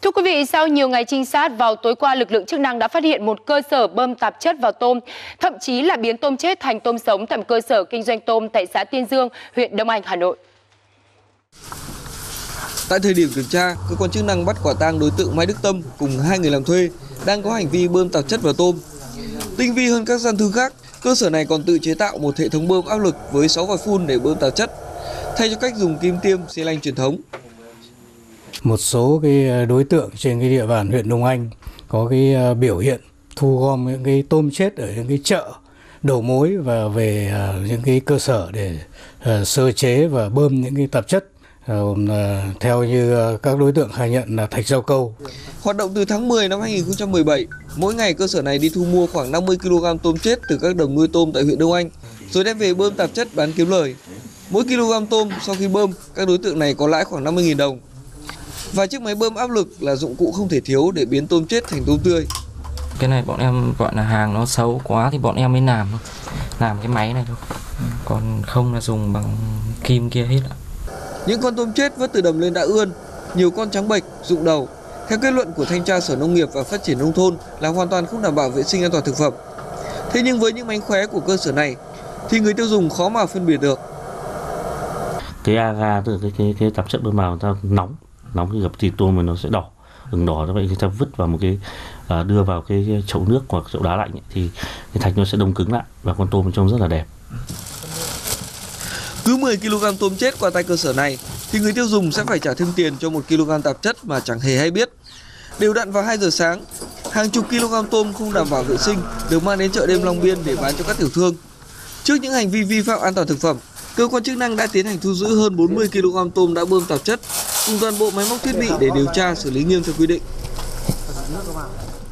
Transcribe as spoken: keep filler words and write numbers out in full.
Thưa quý vị, sau nhiều ngày trinh sát, vào tối qua lực lượng chức năng đã phát hiện một cơ sở bơm tạp chất vào tôm, thậm chí là biến tôm chết thành tôm sống tại một cơ sở kinh doanh tôm tại xã Tiên Dương, huyện Đông Anh, Hà Nội. Tại thời điểm kiểm tra, cơ quan chức năng bắt quả tang đối tượng Mai Đức Tâm cùng hai người làm thuê đang có hành vi bơm tạp chất vào tôm. Tinh vi hơn các gian thương khác, cơ sở này còn tự chế tạo một hệ thống bơm áp lực với sáu vòi phun để bơm tạp chất, thay cho cách dùng kim tiêm xi lanh truyền thống. Một số cái đối tượng trên cái địa bàn huyện Đông Anh có cái biểu hiện thu gom những cái tôm chết ở những cái chợ đầu mối và về những cái cơ sở để sơ chế và bơm những cái tạp chất. Theo như các đối tượng khai nhận là thạch rau câu. Hoạt động từ tháng mười năm hai nghìn không trăm mười bảy, mỗi ngày cơ sở này đi thu mua khoảng năm mươi ki lô gam tôm chết từ các đồng nuôi tôm tại huyện Đông Anh, rồi đem về bơm tạp chất bán kiếm lời. Mỗi kg tôm sau khi bơm, các đối tượng này có lãi khoảng năm mươi nghìn đồng. Và chiếc máy bơm áp lực là dụng cụ không thể thiếu để biến tôm chết thành tôm tươi. Cái này bọn em gọi là hàng nó xấu quá thì bọn em mới làm thôi, làm cái máy này thôi, còn không là dùng bằng kim kia hết ạ. Những con tôm chết vớt từ đầm lên đã ươn, nhiều con trắng bệch, rụng đầu. Theo kết luận của Thanh tra Sở Nông nghiệp và Phát triển Nông thôn là hoàn toàn không đảm bảo vệ sinh an toàn thực phẩm. Thế nhưng với những mánh khóe của cơ sở này thì người tiêu dùng khó mà phân biệt được. Cái aga, tức là cái, cái, cái tạp chất bơm vào ta nóng, nóng khi gặp thịt tôm mà nó sẽ đỏ, ửng đỏ, như vậy người ta vứt vào một cái à, đưa vào cái chậu nước hoặc chậu đá lạnh ấy, thì cái thạch nó sẽ đông cứng lại và con tôm trông rất là đẹp. Cứ mười ki lô gam tôm chết qua tay cơ sở này thì người tiêu dùng sẽ phải trả thêm tiền cho một ki lô gam tạp chất mà chẳng hề hay biết. Đều đặn vào hai giờ sáng, hàng chục kg tôm không đảm bảo vệ sinh được mang đến chợ đêm Long Biên để bán cho các tiểu thương. Trước những hành vi vi phạm an toàn thực phẩm, cơ quan chức năng đã tiến hành thu giữ hơn bốn mươi ki lô gam tôm đã bơm tạp chất cùng toàn bộ máy móc thiết bị để điều tra xử lý nghiêm theo quy định.